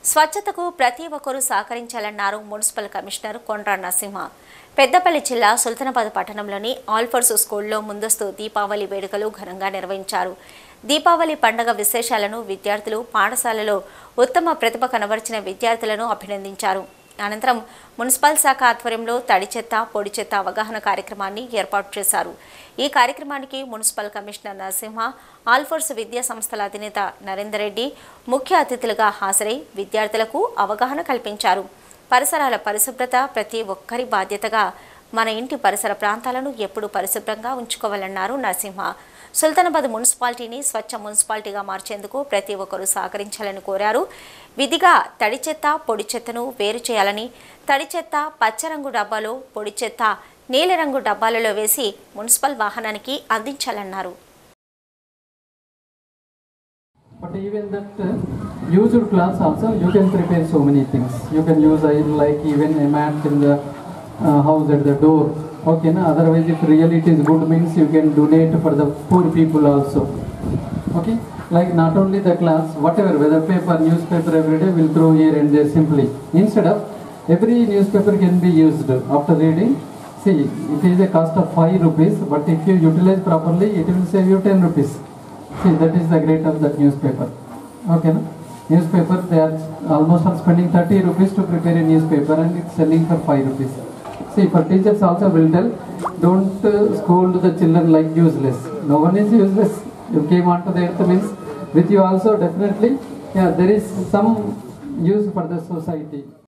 స్వచ్ఛతకు ప్రతి ఒక్కరూ సహకరించాలన్నారు మున్సిపల్ కమిషనర్ కొండ్ర నరసింహ. పెద్దపల్లి జిల్లా సుల్తానాబాద్ పట్టణంలోని ఆల్ఫర్స్ స్కూల్లో ముందస్తు దీపావళి వేడుకలు ఘనంగా నిర్వహించారు. దీపావళి పండుగ విశేషాలను విద్యార్థులు పాఠశాలలో ఉత్తమ ప్రతిభ కనబరిచిన విద్యార్థులను అభినందించారు. అనంతరం మున్సిపల్ శాఖ ఆధ్వర్యంలో తడి చెత్త, పొడి చెత్త అవగాహన కార్యక్రమాన్ని ఏర్పాటు చేశారు. ఈ కార్యక్రమానికి మున్సిపల్ కమిషనర్ నరసింహ, ఆల్ఫోర్స్ విద్యా సంస్థల అధినేత నరేందర్ రెడ్డి ముఖ్య అతిథులుగా హాజరై విద్యార్థులకు అవగాహన కల్పించారు. పరిసరాల పరిశుభ్రత ప్రతి ఒక్కరి బాధ్యతగా మన ఇంటి పరిసర ప్రాంతాలను ఎప్పుడూ పరిశుభ్రంగా ఉంచుకోవాలన్నారు నరసింహ. సుల్తానాబాద్ మున్సిపాలిటీని స్వచ్ఛ మున్సిపాలిటీగా మార్చేందుకు ప్రతి ఒక్కరూ సహకరించాలని కోరారు. విధిగా తడి చెత్త, పొడి చెత్తను వేరు చేయాలని, తడి చెత్త పచ్చరంగు డబ్బాలో, పొడి చెత్త నీలిరంగు డబ్బాలలో వేసి మున్సిపల్ వాహనానికి అందించాలన్నారు. But even that used class also you can prepare so many things. You can use like even a mat in the house at the door. Okay, na? Otherwise if really it is good means you can donate for the poor people also. Okay, like not only the class, whatever, whether paper, newspaper, every day we'll throw here and there simply. Instead of every newspaper can be used after reading. See, it is a cost of 5 rupees, but if you utilize properly, it will save you 10 rupees. See, that is the great of that newspaper. Okay, no? Newspaper, they are almost spending 30 rupees to prepare a newspaper and it's selling for 5 rupees. See, for teachers also will tell, don't scold the children like useless. No one is useless. You came onto the earth means with you also definitely, yeah, there is some use for the society.